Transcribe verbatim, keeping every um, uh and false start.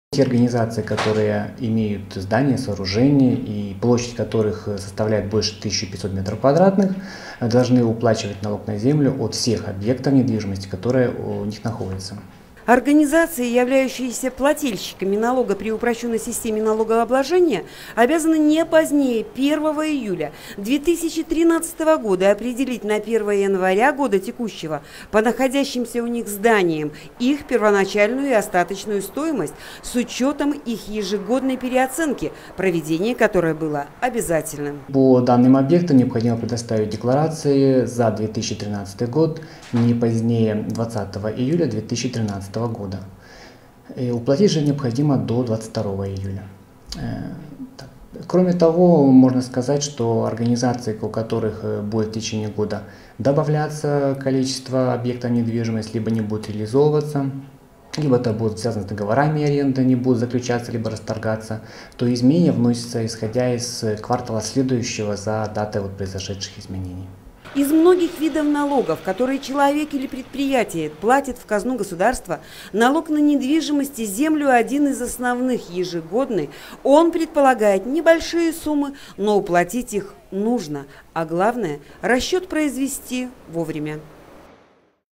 Те организации, которые имеют здания, сооружения и площадь которых составляет больше тысячи пятисот метров квадратных, должны уплачивать налог на землю от всех объектов недвижимости, которые у них находятся. Организации, являющиеся плательщиками налога при упрощенной системе налогообложения, обязаны не позднее первого июля две тысячи тринадцатого года определить на первое января года текущего по находящимся у них зданиям их первоначальную и остаточную стоимость с учетом их ежегодной переоценки, проведение которой было обязательным. По данным объектам необходимо предоставить декларации за две тысячи тринадцатый год не позднее двадцатого июля две тысячи тринадцатого года. И уплатить же необходимо до двадцать второго июля. Кроме того, можно сказать, что организации, у которых будет в течение года добавляться количество объектов недвижимости, либо не будет реализовываться, либо это будет связано с договорами аренды, не будут заключаться, либо расторгаться, то изменения вносятся исходя из квартала следующего за датой вот произошедших изменений. Из многих видов налогов, которые человек или предприятие платит в казну государства, налог на недвижимость и землю один из основных ежегодный. Он предполагает небольшие суммы, но уплатить их нужно, а главное – расчет произвести вовремя.